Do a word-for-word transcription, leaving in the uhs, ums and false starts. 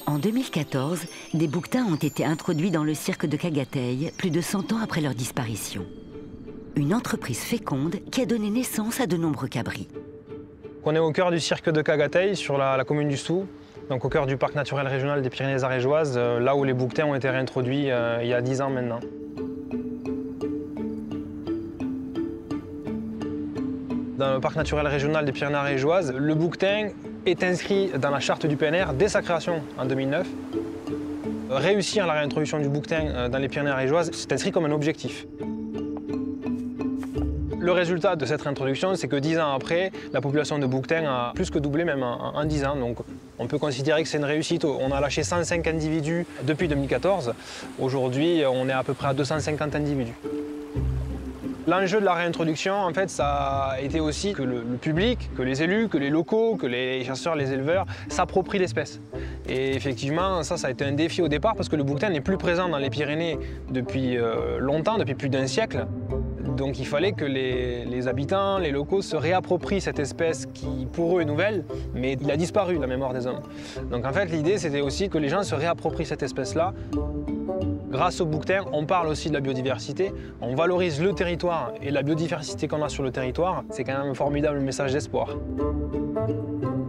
En deux mille quatorze, des bouquetins ont été introduits dans le cirque de Kagateil, plus de cent ans après leur disparition. Une entreprise féconde qui a donné naissance à de nombreux cabris. On est au cœur du cirque de Kagateil, sur la, la commune du Stoux, donc au cœur du parc naturel régional des Pyrénées ariégeoises, euh, là où les bouquetins ont été réintroduits euh, il y a dix ans maintenant. Dans le parc naturel régional des Pyrénées ariégeoises, le bouquetin est inscrit dans la charte du P N R dès sa création en deux mille neuf. Réussir la réintroduction du bouquetin dans les Pyrénées ariégeoises, c'est inscrit comme un objectif. Le résultat de cette réintroduction, c'est que dix ans après, la population de bouquetins a plus que doublé même en, en dix ans. Donc on peut considérer que c'est une réussite. On a lâché cent cinq individus depuis deux mille quatorze. Aujourd'hui, on est à peu près à deux cent cinquante individus. L'enjeu de la réintroduction, en fait, ça a été aussi que le, le public, que les élus, que les locaux, que les chasseurs, les éleveurs s'approprient l'espèce. Et effectivement, ça, ça a été un défi au départ parce que le bouquetin n'est plus présent dans les Pyrénées depuis euh, longtemps, depuis plus d'un siècle. Donc il fallait que les, les habitants, les locaux se réapproprient cette espèce qui, pour eux, est nouvelle, mais il a disparu de la mémoire des hommes. Donc en fait, l'idée, c'était aussi que les gens se réapproprient cette espèce-là. Grâce au bouquetin, on parle aussi de la biodiversité, on valorise le territoire et la biodiversité qu'on a sur le territoire. C'est quand même un formidable message d'espoir.